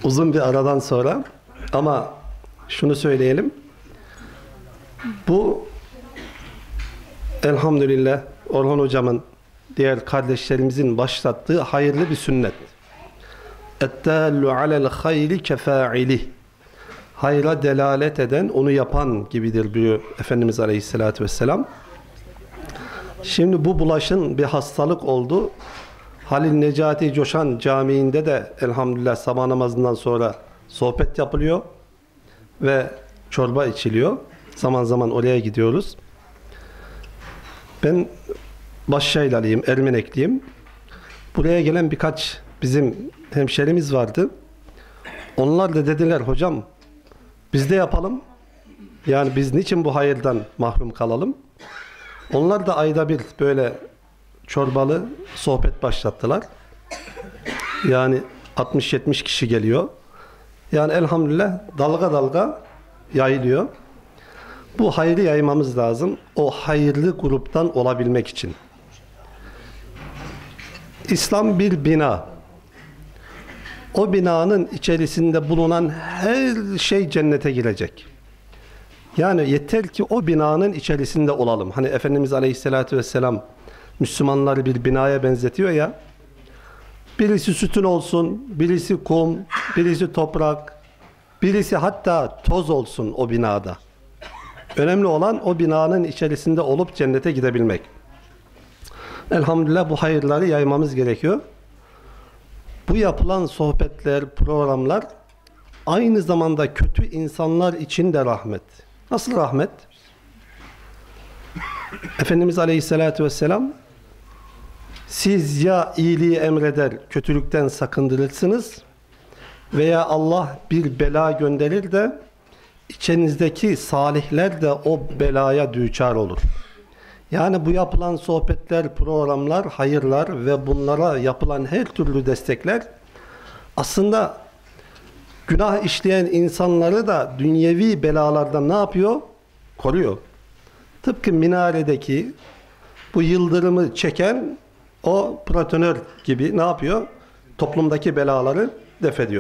uzun bir aradan sonra, ama şunu söyleyelim. Bu elhamdülillah Orhan hocamın, diğer kardeşlerimizin başlattığı hayırlı bir sünnet. اَتَّالُّ عَلَى الْخَيْرِ كَفَاعِلِهِ Hayra delalet eden, onu yapan gibidir diyor Efendimiz Aleyhisselatü Vesselam. Şimdi bu bulaşın bir hastalık oldu. Halil Necati Coşan Camii'nde de elhamdülillah sabah namazından sonra sohbet yapılıyor ve çorba içiliyor. Zaman zaman oraya gidiyoruz. Ben Başşaylalıyım, Ermenekliyim. Buraya gelen birkaç bizim hemşerimiz vardı. Onlar da dediler, hocam biz de yapalım. Yani biz niçin bu hayırdan mahrum kalalım? Onlar da ayda bir böyle çorbalı sohbet başlattılar. Yani 60-70 kişi geliyor. Yani elhamdülillah dalga dalga yayılıyor. Bu hayrı yaymamız lazım. O hayırlı gruptan olabilmek için. İslam bir bina. O binanın içerisinde bulunan her şey cennete girecek. Yani yeter ki o binanın içerisinde olalım. Hani Efendimiz Aleyhisselatü Vesselam Müslümanları bir binaya benzetiyor ya. Birisi sütun olsun, birisi kum, birisi toprak, birisi hatta toz olsun o binada. Önemli olan o binanın içerisinde olup cennete gidebilmek. Elhamdülillah bu hayırları yaymamız gerekiyor. Bu yapılan sohbetler, programlar aynı zamanda kötü insanlar için de rahmet. Nasıl rahmet? Efendimiz Aleyhisselatü Vesselam, siz ya iyiliği emreder, kötülükten sakındırırsınız veya Allah bir bela gönderir de içinizdeki salihler de o belaya düçar olur. Yani bu yapılan sohbetler, programlar, hayırlar ve bunlara yapılan her türlü destekler aslında günah işleyen insanları da dünyevi belalardan ne yapıyor? Koruyor. Tıpkı minaredeki bu yıldırımı çeken o platonör gibi ne yapıyor? Toplumdaki belaları def ediyor.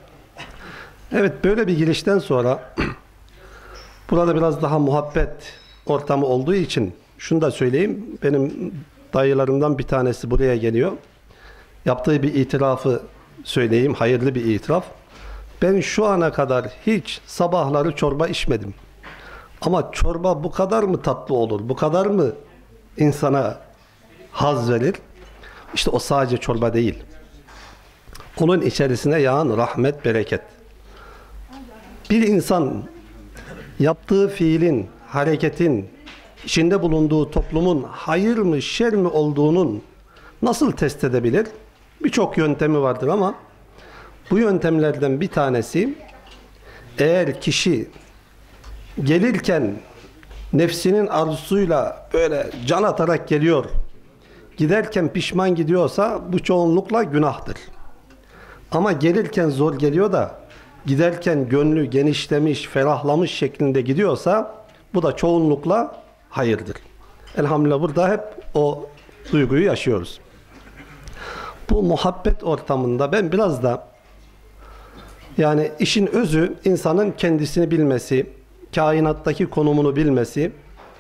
Evet, böyle bir girişten sonra burada biraz daha muhabbet ortamı olduğu için şunu da söyleyeyim. Benim dayılarımdan bir tanesi buraya geliyor. Yaptığı bir itirafı söyleyeyim. Hayırlı bir itiraf. Ben şu ana kadar hiç sabahları çorba içmedim. Ama çorba bu kadar mı tatlı olur? Bu kadar mı insana haz verir? İşte o sadece çorba değil. Onun içerisine yağan rahmet, bereket. Bir insan yaptığı fiilin, hareketin, içinde bulunduğu toplumun hayır mı, şer mi olduğunun nasıl test edebilir? Birçok yöntemi vardır ama bu yöntemlerden bir tanesi, eğer kişi gelirken nefsinin arzusuyla böyle can atarak geliyor, giderken pişman gidiyorsa bu çoğunlukla günahtır. Ama gelirken zor geliyor da giderken gönlü genişlemiş, ferahlamış şeklinde gidiyorsa bu da çoğunlukla hayırdır. Elhamdülillah burada hep o duyguyu yaşıyoruz. Bu muhabbet ortamında ben biraz da yani işin özü insanın kendisini bilmesi, kainattaki konumunu bilmesi,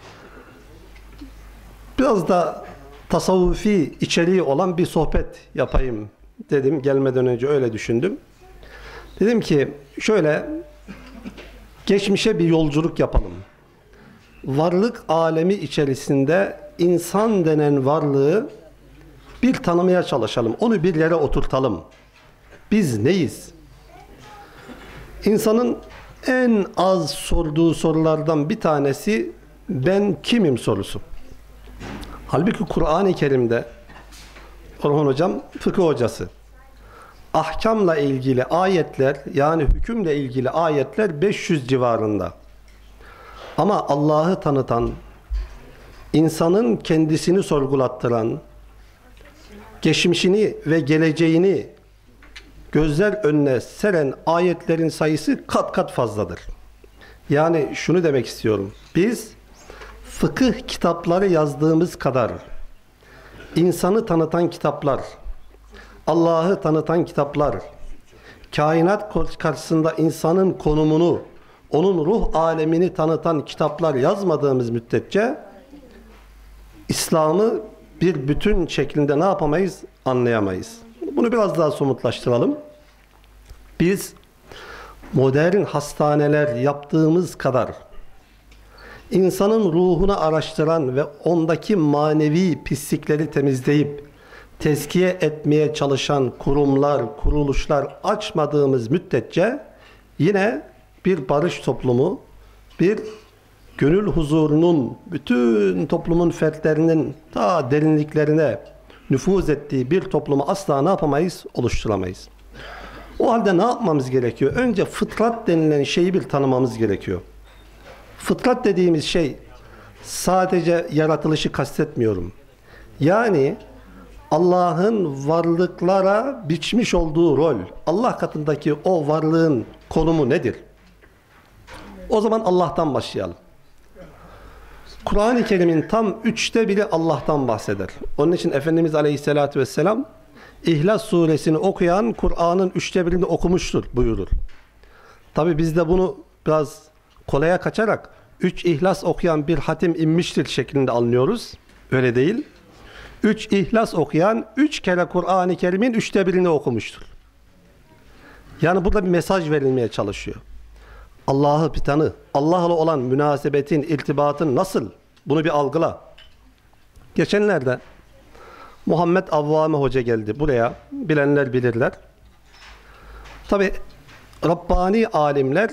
biraz da tasavvufi içeriği olan bir sohbet yapayım dedim. Gelmeden önce öyle düşündüm. Dedim ki şöyle geçmişe bir yolculuk yapalım. Varlık alemi içerisinde insan denen varlığı bir tanımaya çalışalım. Onu bir yere oturtalım. Biz neyiz? İnsanın en az sorduğu sorulardan bir tanesi ben kimim sorusu. Halbuki Kur'an-ı Kerim'de Orhan hocam fıkıh hocası. Ahkamla ilgili ayetler, yani hükümle ilgili ayetler 500 civarında. Ama Allah'ı tanıtan, insanın kendisini sorgulattıran, geçmişini ve geleceğini gözler önüne seren ayetlerin sayısı kat kat fazladır. Yani şunu demek istiyorum. Biz fıkıh kitapları yazdığımız kadar insanı tanıtan kitaplar, Allah'ı tanıtan kitaplar, kainat karşısında insanın konumunu, onun ruh alemini tanıtan kitaplar yazmadığımız müddetçe İslam'ı bir bütün şeklinde ne yapamayız? Anlayamayız. Bunu biraz daha somutlaştıralım. Biz modern hastaneler yaptığımız kadar insanın ruhunu araştıran ve ondaki manevi pislikleri temizleyip tezkiye etmeye çalışan kurumlar, kuruluşlar açmadığımız müddetçe yine bir barış toplumu, bir gönül huzurunun bütün toplumun fertlerinin ta derinliklerine nüfuz ettiği bir toplumu asla ne yapamayız? Oluşturamayız. O halde ne yapmamız gerekiyor? Önce fıtrat denilen şeyi bir tanımamız gerekiyor. Fıtrat dediğimiz şey sadece yaratılışı kastetmiyorum. Yani Allah'ın varlıklara biçmiş olduğu rol, Allah katındaki o varlığın konumu nedir? O zaman Allah'tan başlayalım. Kur'an-ı Kerim'in tam 1/3 Allah'tan bahseder. Onun için Efendimiz Aleyhisselatü Vesselam İhlas suresini okuyan Kur'an'ın 1/3'ini okumuştur buyurur. Tabi biz de bunu biraz kolaya kaçarak 3 İhlas okuyan bir hatim inmiştir şeklinde anlıyoruz. Öyle değil. 3 İhlas okuyan 3 kere Kur'an-ı Kerim'in 1/3'ini okumuştur. Yani burada bir mesaj verilmeye çalışıyor. Allah'ı bir tanı. Allah'la olan münasebetin, irtibatın nasıl? Bunu bir algıla. Geçenlerde Muhammed Avvame Hoca geldi buraya. Bilenler bilirler. Tabi Rabbani alimler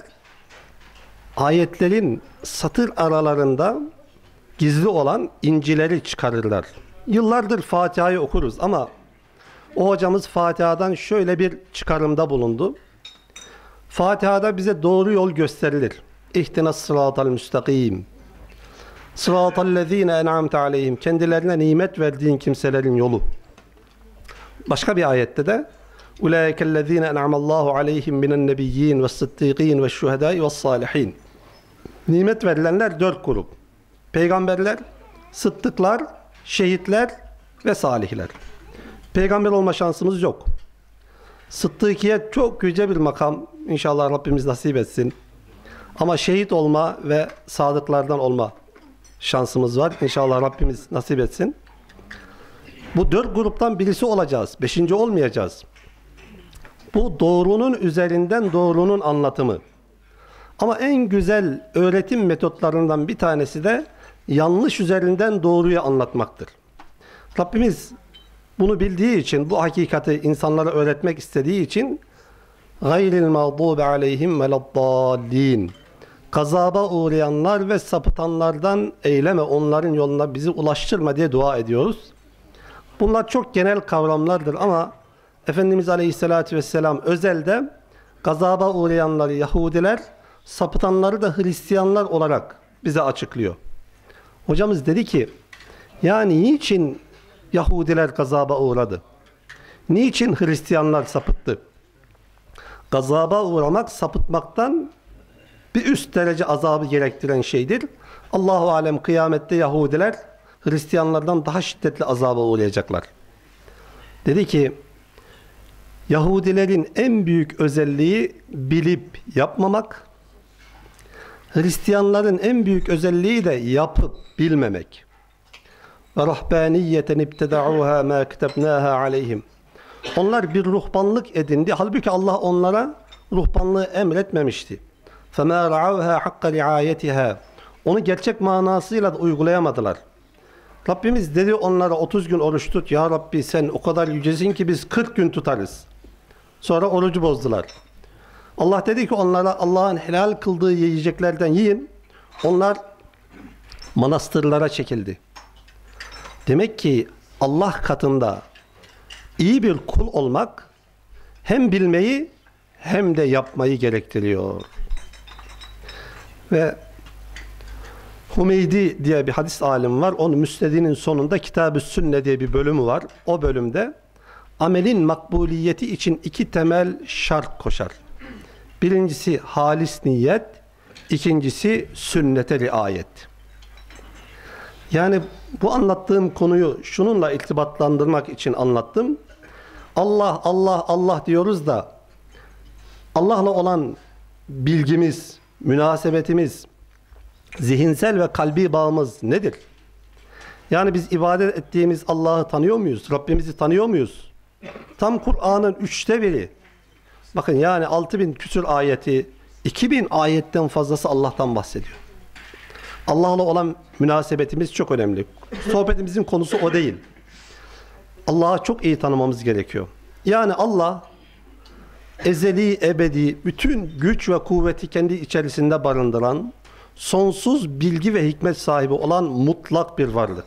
ayetlerin satır aralarında gizli olan incileri çıkarırlar. Yıllardır Fatiha'yı okuruz ama o hocamız Fatiha'dan şöyle bir çıkarımda bulundu. Fatiha'da bize doğru yol gösterilir. İhtinas sıratal müstakim. Sıratallezine en'amte aleyhim. Kendilerine nimet verdiğin kimselerin yolu. Başka bir ayette de ulaikellezine en'amallahu aleyhim minen nebiyyin ve sıddıkîn ve şuhedâi ve salihin. Nimet verilenler 4 grup. Peygamberler, sıddıklar, şehitler ve salihler. Peygamber olma şansımız yok. Sıddıkiyet çok yüce bir makam. İnşallah Rabbimiz nasip etsin. Ama şehit olma ve sadıklardan olma şansımız var. İnşallah Rabbimiz nasip etsin. Bu 4 gruptan birisi olacağız. 5. olmayacağız. Bu doğrunun üzerinden doğrunun anlatımı. Ama en güzel öğretim metotlarından bir tanesi de yanlış üzerinden doğruyu anlatmaktır. Rabbimiz bunu bildiği için, bu hakikati insanlara öğretmek istediği için gayril mağdubi aleyhim veleddallin. Gazaba uğrayanlar ve sapıtanlardan eyleme, onların yoluna bizi ulaştırma diye dua ediyoruz. Bunlar çok genel kavramlardır ama Efendimiz Aleyhisselatü Vesselam özelde gazaba uğrayanları Yahudiler, sapıtanları da Hristiyanlar olarak bize açıklıyor. Hocamız dedi ki, yani niçin Yahudiler gazaba uğradı? Niçin Hristiyanlar sapıttı? Gazaba uğramak sapıtmaktan bir üst derece azabı gerektiren şeydir. Allahu alem kıyamette Yahudiler Hristiyanlardan daha şiddetli azaba uğrayacaklar. Dedi ki, Yahudilerin en büyük özelliği bilip yapmamak, Hristiyanların en büyük özelliği de yapıp bilmemek. Ve rahbaniyeten ibteda'uha ma kitabnaha aleyhim. Onlar bir ruhbanlık edindi. Halbuki Allah onlara ruhbanlığı emretmemişti. فَمَا رَعَوْهَا حَقَّ رِعَايَتِهَا. Onu gerçek manasıyla da uygulayamadılar. Rabbimiz dedi onlara 30 gün oruç tut. Ya Rabbi sen o kadar yücesin ki biz 40 gün tutarız. Sonra orucu bozdular. Allah dedi ki onlara Allah'ın helal kıldığı yiyeceklerden yiyin. Onlar manastırlara çekildi. Demek ki Allah katında iyi bir kul olmak hem bilmeyi hem de yapmayı gerektiriyor. Ve Hümeydi diye bir hadis alim var. Onun Müsned'inin sonunda Kitab-ı Sünne diye bir bölümü var. O bölümde amelin makbuliyeti için 2 temel şart koşar. Birincisi halis niyet, ikincisi sünnete riayet. Yani bu anlattığım konuyu şununla irtibatlandırmak için anlattım. Allah, Allah, Allah diyoruz da Allah'la olan bilgimiz, münasebetimiz, zihinsel ve kalbi bağımız nedir? Yani biz ibadet ettiğimiz Allah'ı tanıyor muyuz? Rabbimizi tanıyor muyuz? Tam Kur'an'ın 1/3. Bakın yani 6000 küsur ayeti, 2000 ayetten fazlası Allah'tan bahsediyor. Allah'la olan münasebetimiz çok önemli. Sohbetimizin konusu o değil. Allah'ı çok iyi tanımamız gerekiyor. Yani Allah ezeli, ebedi, bütün güç ve kuvveti kendi içerisinde barındıran, sonsuz bilgi ve hikmet sahibi olan mutlak bir varlık.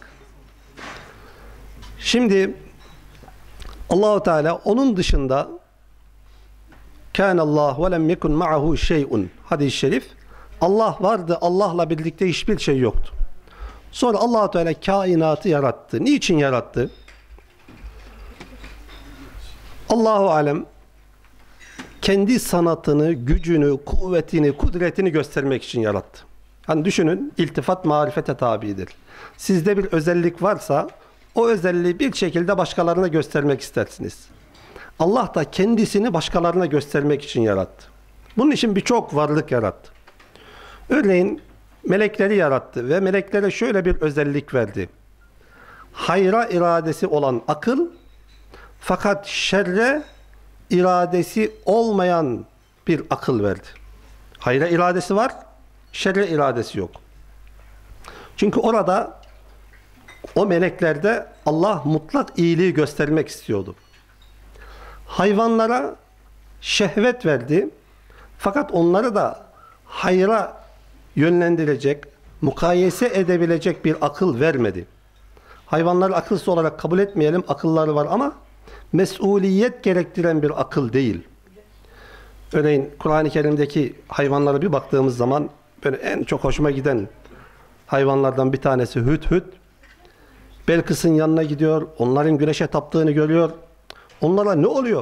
Şimdi Allah-u Teala onun dışında kânallâhu ve lem yekun ma'ahu şey'un hadis-i şerif, Allah vardı, Allah'la birlikte hiçbir şey yoktu. Sonra Allah-u Teala kainatı yarattı. Niçin yarattı? Allahu alem kendi sanatını, gücünü, kuvvetini, kudretini göstermek için yarattı. Hani düşünün, iltifat marifete tabidir. Sizde bir özellik varsa o özelliği bir şekilde başkalarına göstermek istersiniz. Allah da kendisini başkalarına göstermek için yarattı. Bunun için birçok varlık yarattı. Örneğin melekleri yarattı ve meleklere şöyle bir özellik verdi. Hayra iradesi olan akıl, fakat şerre iradesi olmayan bir akıl verdi. Hayra iradesi var, şerre iradesi yok. Çünkü orada o meleklerde Allah mutlak iyiliği göstermek istiyordu. Hayvanlara şehvet verdi, fakat onları da hayra yönlendirecek, mukayese edebilecek bir akıl vermedi. Hayvanları akılsız olarak kabul etmeyelim, akılları var ama mesuliyet gerektiren bir akıl değil. Örneğin Kur'an-ı Kerim'deki hayvanlara bir baktığımız zaman böyle en çok hoşuma giden hayvanlardan bir tanesi hüdhüd. Belkıs'ın yanına gidiyor, onların güneşe taptığını görüyor. Onlara ne oluyor?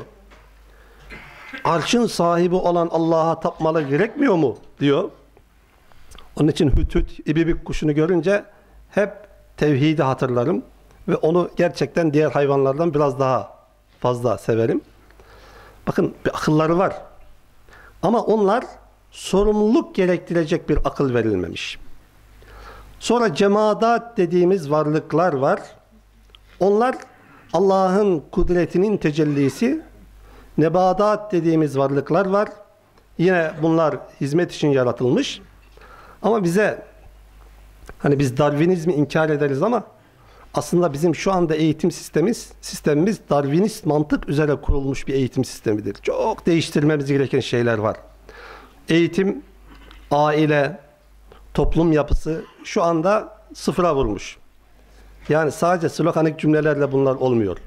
Arşın sahibi olan Allah'a tapmaları gerekmiyor mu? Diyor. Onun için hüdhüd, ibibik kuşunu görünce hep tevhidi hatırlarım ve onu gerçekten diğer hayvanlardan biraz daha fazla severim. Bakın bir akılları var. Ama onlar sorumluluk gerektirecek bir akıl verilmemiş. Sonra cemaat dediğimiz varlıklar var. Onlar Allah'ın kudretinin tecellisi. Nebadat dediğimiz varlıklar var. Yine bunlar hizmet için yaratılmış. Ama bize hani biz Darwinizmi inkar ederiz ama aslında bizim şu anda eğitim sistemimiz Darwinist mantık üzere kurulmuş bir eğitim sistemidir. Çok değiştirmemiz gereken şeyler var. Eğitim, aile, toplum yapısı şu anda sıfıra vurmuş. Yani sadece sloganik cümlelerle bunlar olmuyor.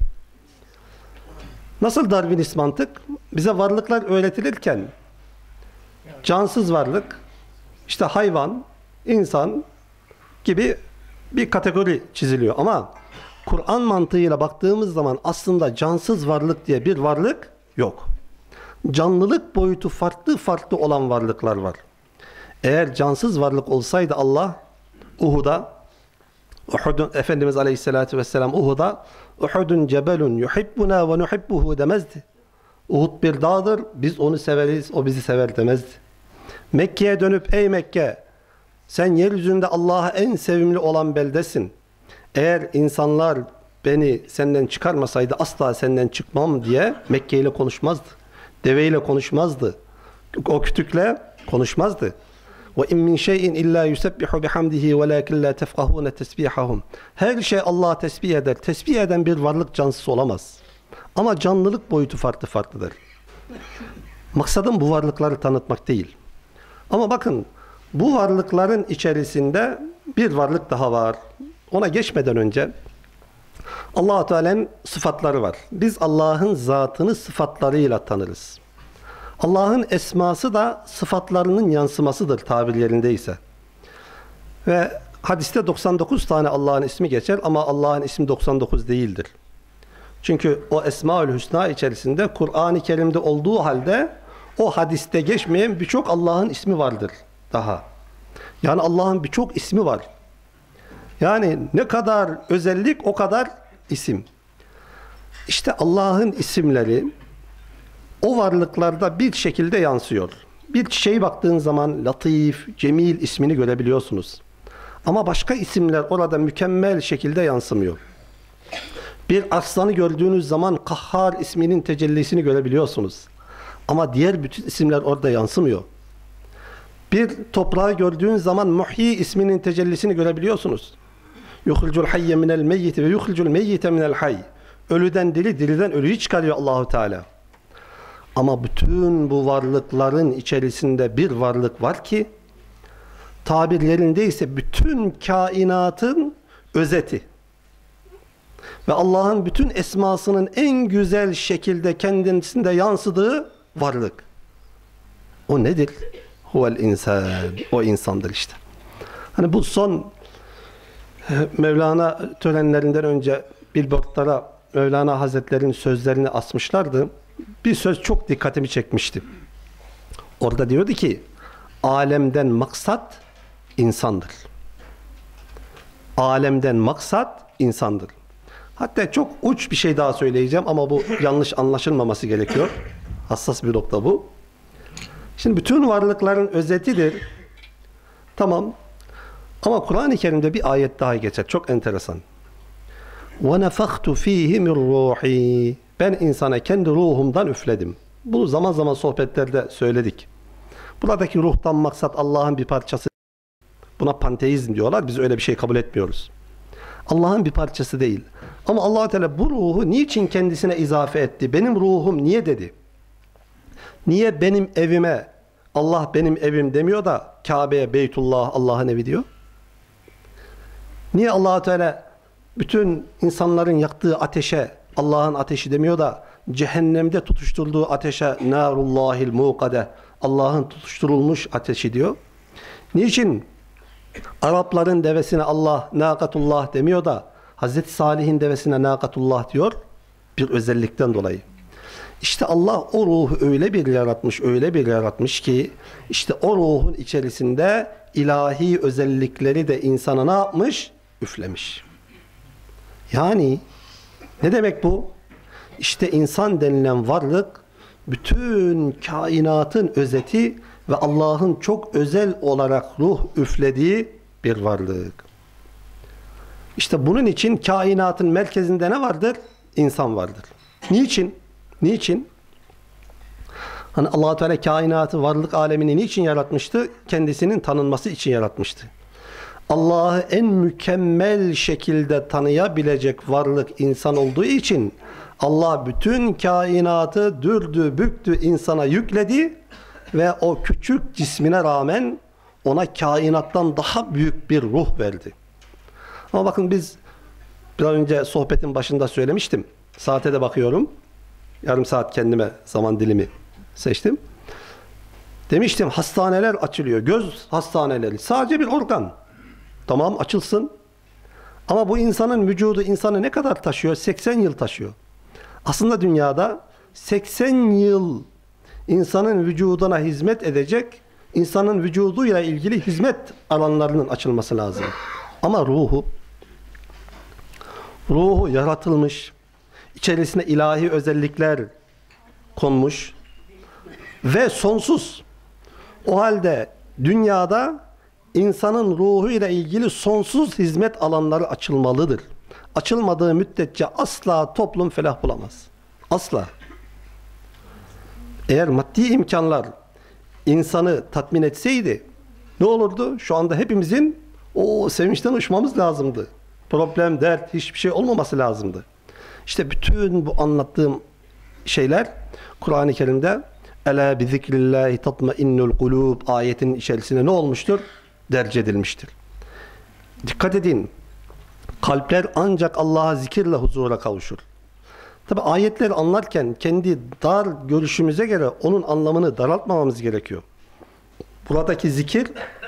Nasıl Darwinist mantık? Bize varlıklar öğretilirken cansız varlık, işte hayvan, insan gibi bir kategori çiziliyor. Ama Kur'an mantığıyla baktığımız zaman aslında cansız varlık diye bir varlık yok. Canlılık boyutu farklı farklı olan varlıklar var. Eğer cansız varlık olsaydı Allah Uhud'un Efendimiz Aleyhisselatü Vesselam Uhud'un cebelun yuhibbuna ve nuhibbuhu demezdi. Uhud bir dağdır, biz onu severiz, o bizi sever demezdi. Mekke'ye dönüp ey Mekke, sen yeryüzünde Allah'a en sevimli olan beldesin. Eğer insanlar beni senden çıkarmasaydı asla senden çıkmam diye Mekke ile konuşmazdı. Deveyle konuşmazdı. O kütükle konuşmazdı. Ve in min şey'in illa yusebbihu bihamdihi velakin la tefkahun tesbihahum. Her şey Allah'a tesbih eder. Tesbih eden bir varlık cansız olamaz. Ama canlılık boyutu farklıdır. Maksadım bu varlıkları tanıtmak değil. Ama bakın bu varlıkların içerisinde bir varlık daha var. Ona geçmeden önce Allah-u Teala'nın sıfatları var. Biz Allah'ın zatını sıfatlarıyla tanırız. Allah'ın esması da sıfatlarının yansımasıdır tabir yerindeyse. Ve hadiste 99 tane Allah'ın ismi geçer ama Allah'ın ismi 99 değildir. Çünkü o Esmaül Hüsna içerisinde Kur'an-ı Kerim'de olduğu halde o hadiste geçmeyen birçok Allah'ın ismi vardır daha. Yani Allah'ın birçok ismi var. Yani ne kadar özellik o kadar isim. İşte Allah'ın isimleri o varlıklarda bir şekilde yansıyor. Bir çiçeğe baktığın zaman Latif, Cemil ismini görebiliyorsunuz. Ama başka isimler orada mükemmel şekilde yansımıyor. Bir aslanı gördüğünüz zaman Kahhar isminin tecellisini görebiliyorsunuz. Ama diğer bütün isimler orada yansımıyor. Bir toprağı gördüğünüz zaman Muhyi isminin tecellisini görebiliyorsunuz. Yukhrucul hayye minel meyyit ve yukhrucul meyyite minel hayy. Ölüden diri, diriden ölüyü çıkarıyor Allahu Teala. Ama bütün bu varlıkların içerisinde bir varlık var ki tabir yerindeyse bütün kainatın özeti ve Allah'ın bütün esmasının en güzel şekilde kendisinde yansıdığı varlık. O nedir? Huvel insan. O insandır işte. Hani bu son Mevlana törenlerinden önce billboardlara Mevlana Hazretleri'nin sözlerini asmışlardı. Bir söz çok dikkatimi çekmişti. Orada diyordu ki alemden maksat insandır. Alemden maksat insandır. Hatta çok uç bir şey daha söyleyeceğim ama bu yanlış anlaşılmaması gerekiyor. Hassas bir nokta bu. Şimdi bütün varlıkların özetidir. Tamam. Ama Kur'an-ı Kerim'de bir ayet daha geçer. Çok enteresan. وَنَفَخْتُ ف۪يهِ مِنْ رُوحِي Ben insana kendi ruhumdan üfledim. Bunu zaman zaman sohbetlerde söyledik. Buradaki ruhtan maksat Allah'ın bir parçası. Buna panteizm diyorlar. Biz öyle bir şey kabul etmiyoruz. Allah'ın bir parçası değil. Ama Allah Teala bu ruhu niçin kendisine izafe etti? Benim ruhum niye dedi? Niye benim evime Allah benim evim demiyor da Kabe'ye Beytullah Allah'ın evi diyor? Niye Allah Teala bütün insanların yaktığı ateşe Allah'ın ateşi demiyor da cehennemde tutuşturduğu ateşe narullahil muqade Allah'ın tutuşturulmuş ateşi diyor? Niçin Arapların devesine Allah nakatullah demiyor da Hazreti Salih'in devesine nakatullah diyor? Bir özellikten dolayı. İşte Allah o ruhu öyle bir yaratmış ki işte o ruhun içerisinde ilahi özellikleri de insana ne yapmış? Üflemiş. Yani ne demek bu? İşte insan denilen varlık bütün kainatın özeti ve Allah'ın çok özel olarak ruh üflediği bir varlık. İşte bunun için kainatın merkezinde ne vardır? İnsan vardır. Niçin? Niçin? Hani Allah-u Teala kainatı, varlık alemini niçin yaratmıştı? Kendisinin tanınması için yaratmıştı. Allah'ı en mükemmel şekilde tanıyabilecek varlık insan olduğu için Allah bütün kainatı dürdü, büktü, insana yükledi ve o küçük cismine rağmen ona kainattan daha büyük bir ruh verdi. Ama bakın biz biraz önce sohbetin başında söylemiştim. Saate de bakıyorum. Yarım saat kendime zaman dilimi seçtim. Demiştim hastaneler açılıyor. Göz hastaneleri. Sadece bir organ. Tamam açılsın. Ama bu insanın vücudu insanı ne kadar taşıyor? 80 yıl taşıyor. Aslında dünyada 80 yıl insanın vücuduna hizmet edecek, insanın vücuduyla ilgili hizmet alanlarının açılması lazım. Ama ruhu yaratılmış, içerisine ilahi özellikler konmuş ve sonsuz. O halde dünyada insanın ruhu ile ilgili sonsuz hizmet alanları açılmalıdır. Açılmadığı müddetçe asla toplum felah bulamaz. Asla. Eğer maddi imkanlar insanı tatmin etseydi ne olurdu? Şu anda hepimizin o sevinçten uçmamız lazımdı. Problem, dert, hiçbir şey olmaması lazımdı. İşte bütün bu anlattığım şeyler Kur'an-ı Kerim'de Ela bi zikrillahi tatmainnul kulub ayetinin içerisine ne olmuştur? Derc edilmiştir. Dikkat edin. Kalpler ancak Allah'a zikirle huzura kavuşur. Tabi ayetleri anlarken kendi dar görüşümüze göre onun anlamını daraltmamamız gerekiyor. Buradaki zikir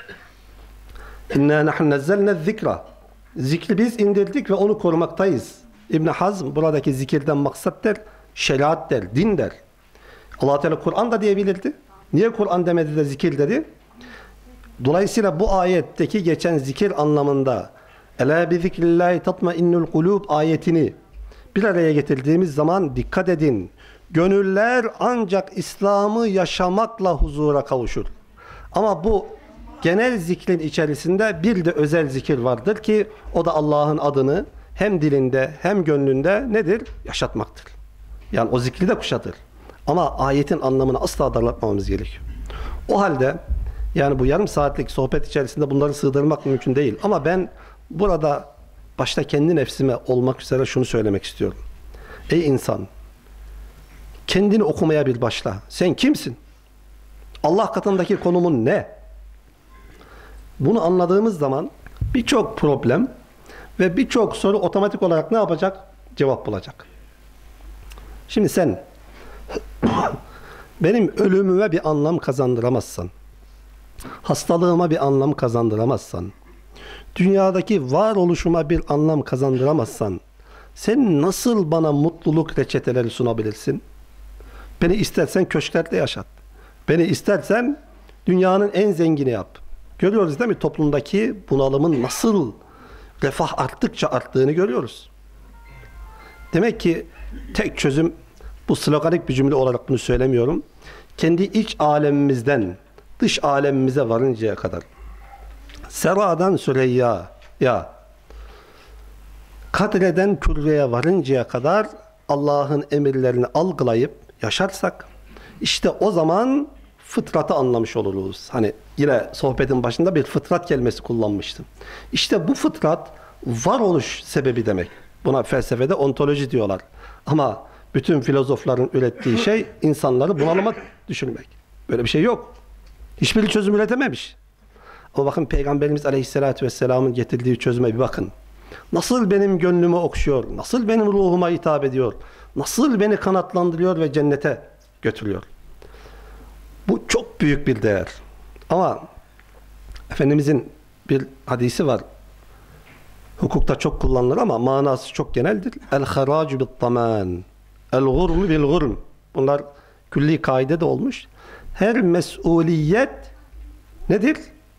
İnna nahnu nezzelne zikra. Zikri biz indirdik ve onu korumaktayız. İbn Hazm buradaki zikirden maksat der, şeriat der, din der. Allah Teala Kur'an da diyebilirdi. Niye Kur'an demedi de zikir dedi? Dolayısıyla bu ayetteki geçen zikir anlamında Ela bi zikrillahi tatmainnul kulub ayetini bir araya getirdiğimiz zaman dikkat edin. Gönüller ancak İslam'ı yaşamakla huzura kavuşur. Ama bu genel zikrin içerisinde bir de özel zikir vardır ki o da Allah'ın adını hem dilinde hem gönlünde nedir? Yaşatmaktır. Yani o zikri de kuşatır. Ama ayetin anlamını asla darlatmamamız gerekiyor. O halde yani bu yarım saatlik sohbet içerisinde bunları sığdırmak mümkün değil. Ama ben burada başta kendi nefsime olmak üzere şunu söylemek istiyorum. Ey insan! Kendini okumaya bir başla. Sen kimsin? Allah katındaki konumun ne? Bunu anladığımız zaman birçok problem ve birçok soru otomatik olarak ne yapacak? Cevap bulacak. Şimdi sen benim ölümüme bir anlam kazandıramazsan, hastalığıma bir anlam kazandıramazsan, dünyadaki varoluşuma bir anlam kazandıramazsan, sen nasıl bana mutluluk reçeteleri sunabilirsin? Beni istersen köşklerde yaşat. Beni istersen dünyanın en zengini yap. Görüyoruz değil mi? Toplumdaki bunalımın nasıl refah arttıkça arttığını görüyoruz. Demek ki tek çözüm, bu sloganik bir cümle olarak bunu söylemiyorum. Kendi iç alemimizden dış alemimize varıncaya kadar, Sera'dan Süreyya, Kadre'den Kürre'ye varıncaya kadar Allah'ın emirlerini algılayıp yaşarsak, işte o zaman fıtratı anlamış oluruz. Hani yine sohbetin başında bir fıtrat kelimesi kullanmıştım. İşte bu fıtrat varoluş sebebi demek. Buna felsefede ontoloji diyorlar. Ama bütün filozofların ürettiği şey insanları bunalıma düşürmek. Böyle bir şey yok. Hiçbiri çözüm üretememiş. Ama bakın Peygamberimiz Aleyhisselatü Vesselam'ın getirdiği çözüme bir bakın. Nasıl benim gönlümü okşuyor, nasıl benim ruhuma hitap ediyor, nasıl beni kanatlandırıyor ve cennete götürüyor. Bu çok büyük bir değer. Ama Efendimizin bir hadisi var. Hukukta çok kullanılır ama manası çok geneldir. El-haracu bit-taman, el-gurmu bil-gurm. Bunlar külli kaide de olmuş. Her mesuliyet nedir?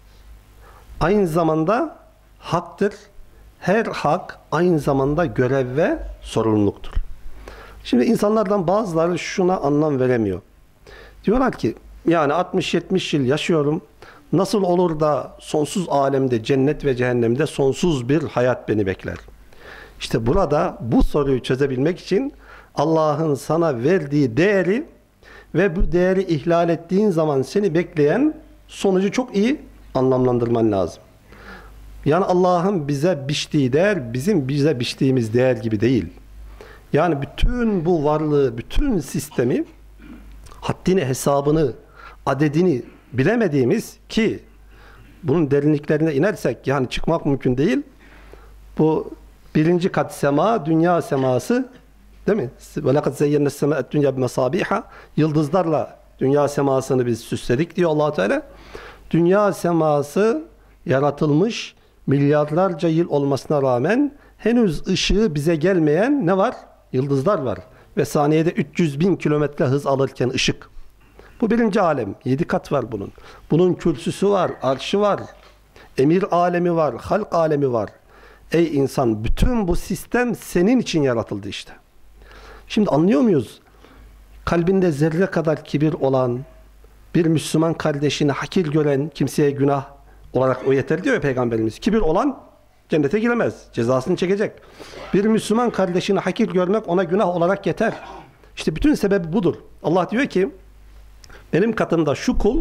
Aynı zamanda haktır. Her hak aynı zamanda görev ve sorumluluktur. Şimdi insanlardan bazıları şuna anlam veremiyor. Diyorlar ki yani 60-70 yıl yaşıyorum. Nasıl olur da sonsuz alemde, cennet ve cehennemde sonsuz bir hayat beni bekler? İşte burada bu soruyu çözebilmek için Allah'ın sana verdiği değeri ve bu değeri ihlal ettiğin zaman seni bekleyen sonucu çok iyi anlamlandırman lazım. Yani Allah'ın bize biçtiği değer bizim bize biçtiğimiz değer gibi değil. Yani bütün bu varlığı, bütün sistemi haddini, hesabını, adedini bilemediğimiz ki bunun derinliklerine inersek yani çıkmak mümkün değil. Bu birinci kat sema, dünya seması değil mi? وَلَقَدْ زَيَّنَّ السَّمَاءَ الدُّنْيَا بِمَصَابِيحَ Yıldızlarla dünya semasını biz süsledik diyor Allah Teala. Dünya seması yaratılmış milyarlarca yıl olmasına rağmen henüz ışığı bize gelmeyen ne var? Yıldızlar var. Ve saniyede 300.000 kilometre hız alırken ışık. Bu birinci alem. 7 kat var bunun. Bunun kürsüsü var, arşı var, emir alemi var, halk alemi var. Ey insan, bütün bu sistem senin için yaratıldı işte. Şimdi anlıyor muyuz? Kalbinde zerre kadar kibir olan, bir Müslüman kardeşini hakir gören kimseye günah olarak o yeter diyor ya Peygamberimiz. Kibir olan cennete giremez. Cezasını çekecek. Bir Müslüman kardeşini hakir görmek ona günah olarak yeter. İşte bütün sebebi budur. Allah diyor ki benim katımda şu kul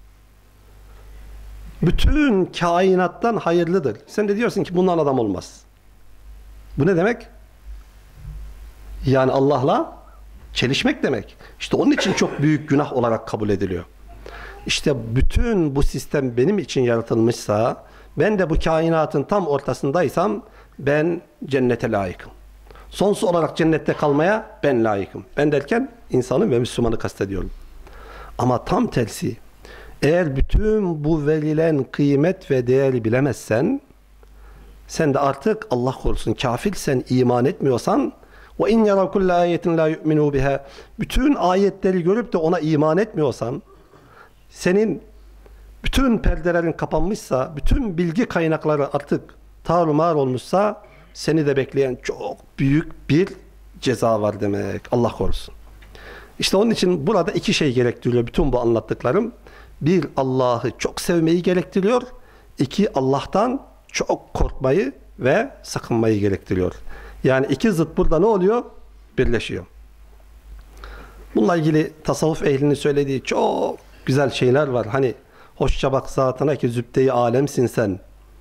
bütün kainattan hayırlıdır. Sen de diyorsun ki bundan adam olmaz. Bu ne demek? Yani Allah'la çelişmek demek. İşte onun için çok büyük günah olarak kabul ediliyor. İşte bütün bu sistem benim için yaratılmışsa, ben de bu kainatın tam ortasındaysam ben cennete layıkım. Sonsuz olarak cennette kalmaya ben layıkım. Ben derken insanı ve Müslümanı kastediyorum. Ama tam tersi, eğer bütün bu verilen kıymet ve değeri bilemezsen, sen de artık Allah korusun kafirsen, iman etmiyorsan, وَاِنْ يَرَوْ كُلَّ آيَةٍ لَا يُؤْمِنُوا بِهَا bütün ayetleri görüp de ona iman etmiyorsan, senin bütün perdelerin kapanmışsa, bütün bilgi kaynakları artık tarumar olmuşsa, seni de bekleyen çok büyük bir ceza var demek. Allah korusun. İşte onun için burada iki şey gerektiriyor bütün bu anlattıklarım. Bir, Allah'ı çok sevmeyi gerektiriyor. İki, Allah'tan çok korkmayı ve sakınmayı gerektiriyor. Yani iki zıt burada ne oluyor? Birleşiyor. Bununla ilgili tasavvuf ehlinin söylediği çok güzel şeyler var. Hani hoşça bak zatına ki zübde-i alemsin sen.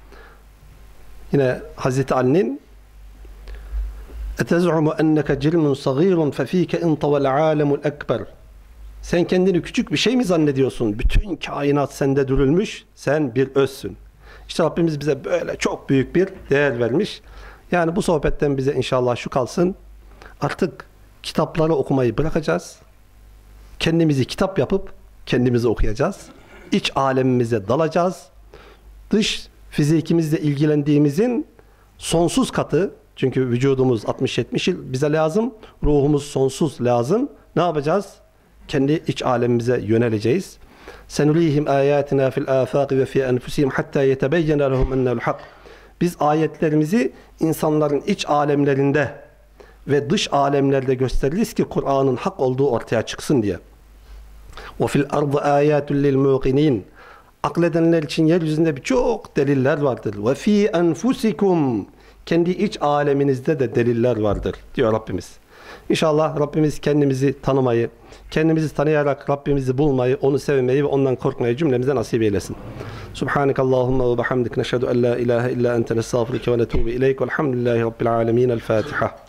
Yine Hazreti Ali'nin اَتَزْعُمُ اَنَّكَ جِرْمٌ صَغِيرٌ فَف۪يكَ اِنْطَوَ الْعَالَمُ الْاَكْبَرُ. Sen kendini küçük bir şey mi zannediyorsun? Bütün kainat sende dürülmüş, sen bir özsün. İşte Rabbimiz bize böyle çok büyük bir değer vermiş. Yani bu sohbetten bize inşallah şu kalsın. Artık kitapları okumayı bırakacağız. Kendimizi kitap yapıp kendimizi okuyacağız. İç alemimize dalacağız. Dış fizikimizle ilgilendiğimizin sonsuz katı, çünkü vücudumuz 60-70 yıl bize lazım, ruhumuz sonsuz lazım. Ne yapacağız? Kendi iç alemimize yöneleceğiz. Senurihim ayatina fil afaqi ve fi enfusihim hatta yetebeyyene lehum ennehu'l hak. Biz ayetlerimizi insanların iç alemlerinde ve dış alemlerde gösteririz ki Kur'an'ın hak olduğu ortaya çıksın diye. Ve fil ardı ayatul lil muqinin. Akledenler için yeryüzünde birçok deliller vardır. Ve fi enfusikum. Kendi iç aleminizde de deliller vardır diyor Rabbimiz. İnşallah Rabbimiz kendimizi tanımayı, kendimizi tanıyarak Rabbimizi bulmayı, onu sevmeyi ve ondan korkmayı cümlemize nasip eylesin. Subhanakallahumma ve bihamdik neşhedü en la ilahe illa ente nestağfiruke ve netubu ileyk. Velhamdülillahi rabbil alemin. El Fatiha.